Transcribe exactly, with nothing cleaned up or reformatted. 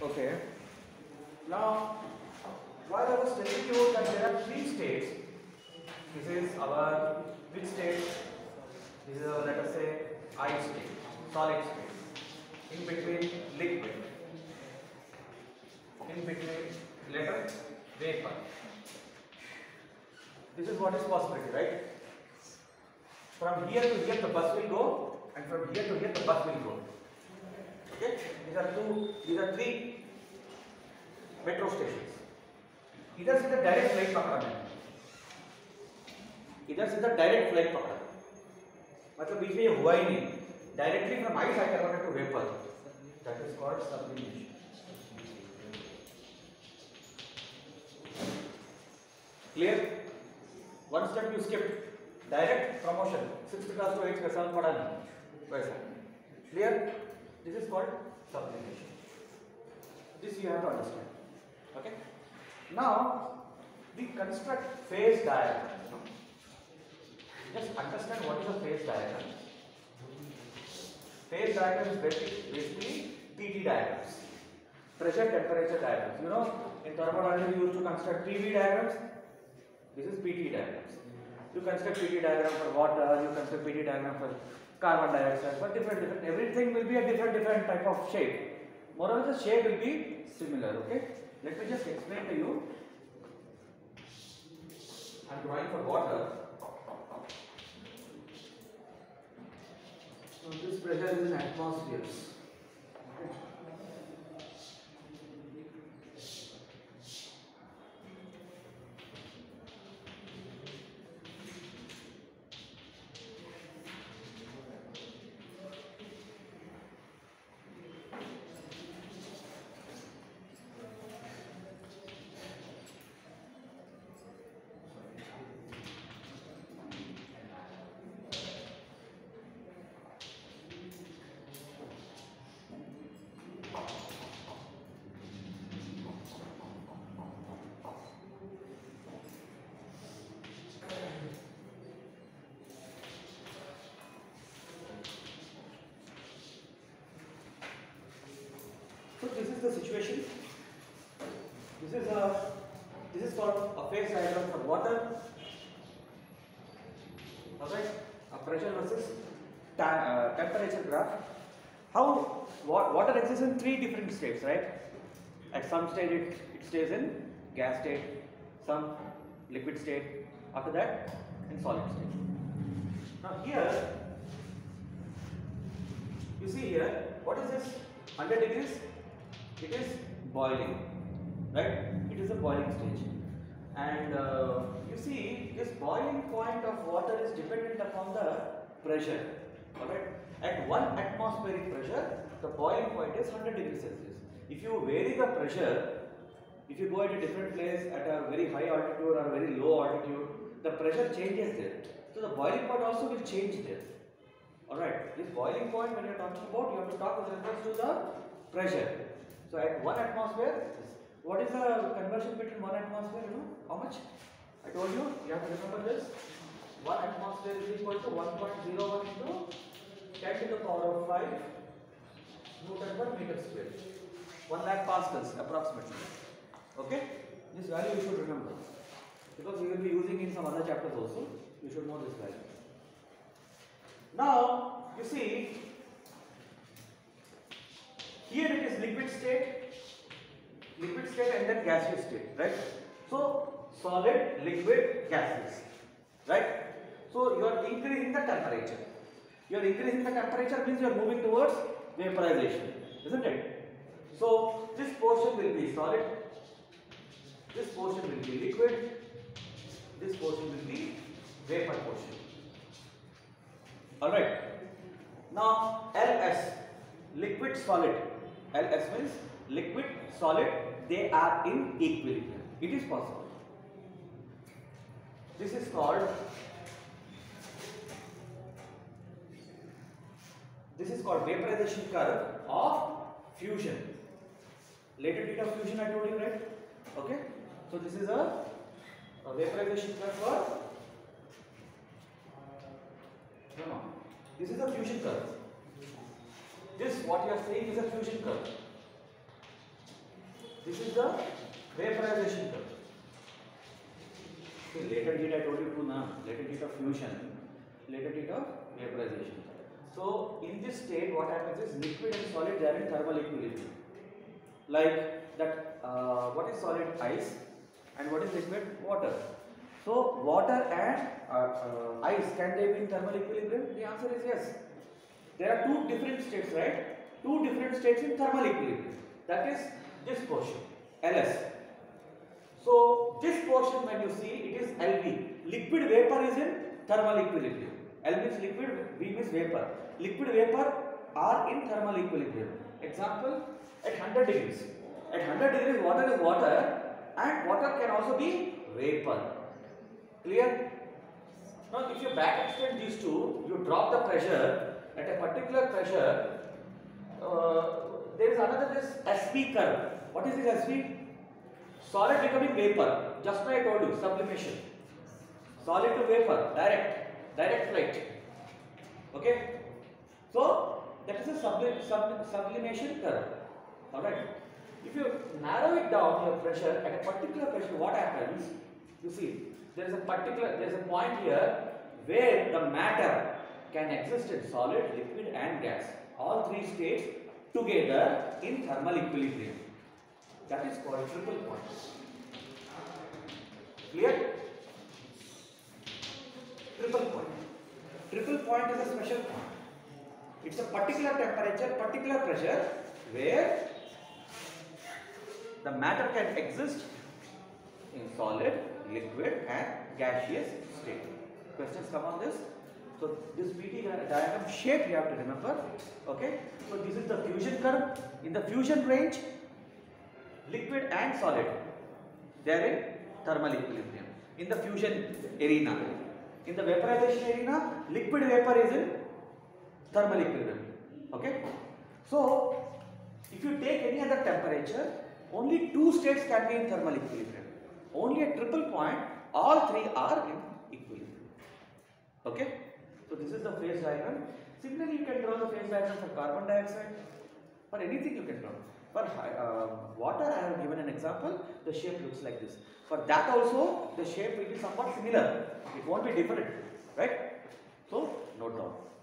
Okay. Now, while I was telling you that there are three states, this is our which state? This is our, let us say, I state, solid state. In between, liquid. In between, later, vapor. This is what is possibility, right? From here to here the bus will go, and from here to here the bus will go. Okay? These are two, these are three metro stations. इधर से तो direct flight पकड़ा मैंने, इधर से तो direct flight पकड़ा, मतलब बीच में ये हुआ ही नहीं. Directly from ice I converted to vapour. That is called sublimation. Clear? One step you skip. Direct promotion sixth class को एट्थ क्लास में पढ़ा नहीं वैसा. Clear? This is called sublimation. This you have to understand. Okay. Now we construct phase diagram. Just understand what is a phase diagram. Phase diagram is basically P T diagrams, pressure temperature diagrams. You know, in thermodynamics we used to construct P V diagrams. This is P T diagrams. You construct P T diagram for water. You construct P T diagram for carbon dioxide. For different different everything will be a different different type of shape. Moreover, the shape will be similar. Okay. Let me just explain to you. I am drawing for water. So this pressure is in atmospheres. Okay. So this is the situation. This is a this is called a phase diagram for water. Alright, a pressure versus ta uh, temperature graph. How wa water exists in three different states, right? At some stage it, it stays in gas state, some liquid state. After that, in solid state. Now here, you see here, what is this? one hundred degrees. It is boiling, right? It is a boiling stage, and uh, you see this boiling point of water is dependent upon the pressure. Alright, at one atmospheric pressure, the boiling point is one hundred degrees Celsius. If you vary the pressure, if you go at a different place at a very high altitude or very low altitude, the pressure changes there. So the boiling point also will change there. Alright, this boiling point, when you are talking about, you have to talk with reference to the pressure. So at one atmosphere, what is the conversion between one atmosphere? You know how much? I told you. You have to remember this. One atmosphere is equal to one point zero one into ten to the power of five Newton per meter square. One lakh pascals approximately. Okay. This value you should remember because we will be using in some other chapters also. You should know this value. Now you see. Here it is liquid state, liquid state and then gaseous state, right? So solid, liquid, gaseous, right? So you are increasing the temperature. You are increasing the temperature means you are moving towards vaporization, isn't it? So this portion will be solid, this portion will be liquid, this portion will be vapor portion. Alright. Now L S, liquid solid. L S means liquid, solid, they are in equilibrium. It is possible. This is called this is called vaporization curve of fusion. Latent heat of fusion I told you, right? Okay. So this is a, a vaporization curve for no no. This is a fusion curve. This what you are saying is a fusion curve. This is the vaporization curve. Okay, latent heat I told you two now. Latent heat of fusion, latent heat of vaporization. So in this state, what happens is liquid and solid they are in thermal equilibrium. Like that, uh, what is solid? Ice, and what is liquid? Water. So water and uh, uh, ice, can they be in thermal equilibrium? The answer is yes. There are two different states, right? Two different states in thermal equilibrium. That is this portion, L S. So this portion, when you see, it is L V. Liquid vapor is in thermal equilibrium. L means liquid, V means vapor. Liquid vapor are in thermal equilibrium. Example, at one hundred degrees. At one hundred degrees, water is water, and water can also be vapor. Clear? Now, if you back extend these two, you drop the pressure at a particular pressure. Uh, there is another this S P curve. What is this S P? Solid becoming vapor. Just now I told you, sublimation. Solid to vapor, direct, direct flight. Okay? So, that is a sublim sub sublimation curve. Alright? If you narrow it down, your pressure, at a particular pressure, what happens? You see, there is a particular, there is a point here where the matter can exist in solid, liquid and gas. All three states together in thermal equilibrium. That is called triple point. Clear? Triple point. Triple point is a special point. It's a particular temperature, particular pressure where the matter can exist in solid, liquid and gaseous state. Questions come on this? So this P T diagram shape you have to remember. Okay. So this is the fusion curve. In the fusion range, liquid and solid, they are in thermal equilibrium. In the fusion arena, in the vaporization arena, liquid vapor is in thermal equilibrium. Okay. So if you take any other temperature, only two states can be in thermal equilibrium. Only at triple point, all three are in equilibrium. Okay. So this is the phase diagram. Similarly, you can draw the phase diagram for carbon dioxide. For anything you can draw. For uh, water, I have given an example. The shape looks like this. For that also, the shape will be somewhat similar. It won't be different, right? So note down.